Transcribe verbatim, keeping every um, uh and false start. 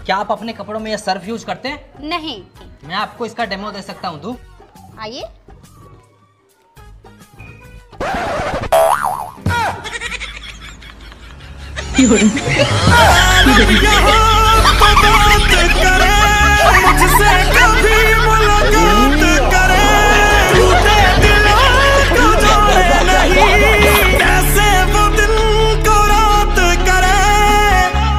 क्या आप अपने कपड़ों में ये सर्फ यूज करते हैं? नहीं। मैं आपको इसका डेमो दे सकता हूँ। तू आइए। क्या